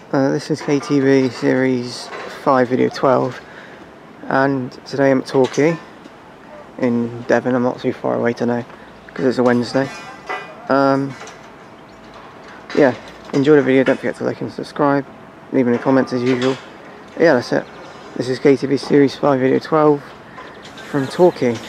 This is KTV Series 5 Video 12, and today I'm at Torquay in Devon. I'm not too far away today because it's a Wednesday. Yeah, enjoy the video, don't forget to like and subscribe, leave any comments as usual. Yeah, that's it. This is KTV Series 5 Video 12 from Torquay.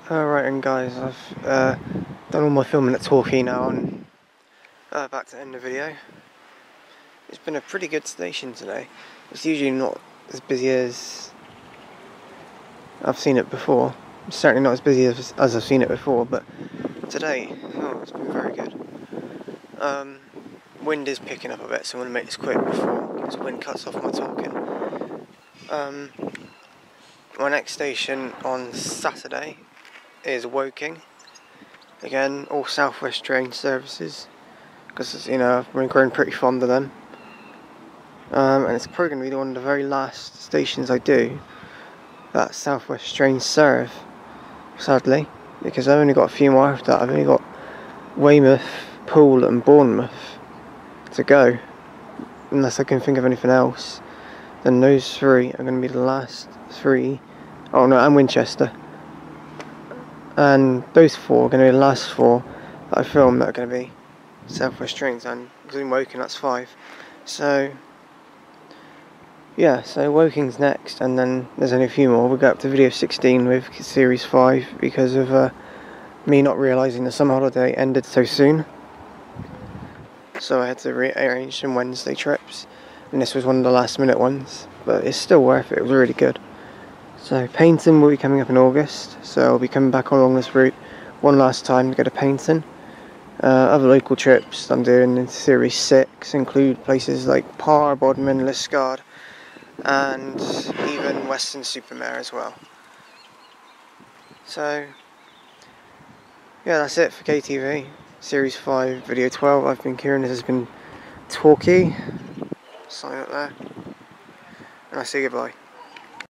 Alright, and guys, I've done all my filming at Torquay now, and back to end the video. It's been a pretty good station today. It's usually not as busy as I've seen it before. It's certainly not as busy as I've seen it before, but today, it's been very good. Wind is picking up a bit, so I'm going to make this quick before this wind cuts off my talking. My next station on Saturday is Woking. Again, all South West train services, because I've been growing pretty fond of them. And it's probably going to be one of the very last stations I do that South West trains serve, sadly, because I've only got a few more after that. I've only got Weymouth, Poole and Bournemouth to go, unless I can think of anything else. Then those three are going to be the last three. Oh no, and Winchester. And those four are going to be the last four that I film that are going to be South West trains, and including Woking, that's 5. So yeah, so Woking's next, and then there's only a few more. We'll go up to video 16 with series 5 because of me not realising the summer holiday ended so soon. So I had to rearrange some Wednesday trips, and this was one of the last minute ones, but it's still worth it. It was really good. So Paignton will be coming up in August, so I'll be coming back along this route one last time to go to Paignton. Other local trips I'm doing in series 6 include places like Parr, Bodmin, Liscard, and even Weston-super-Mare as well. So yeah, that's it for KTV series 5 video 12. I've been Kieran, this has been Torquay. Sign up there, and I say goodbye.